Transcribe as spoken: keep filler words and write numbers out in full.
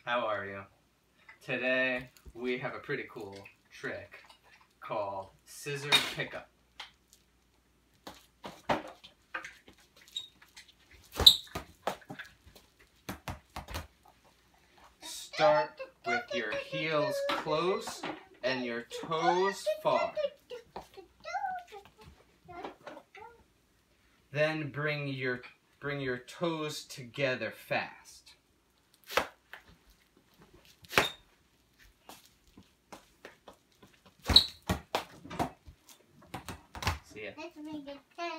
How are you? Today we have a pretty cool trick called scissor pickup. Start with your heels close and your toes far. Then bring your bring your toes together fast. See ya.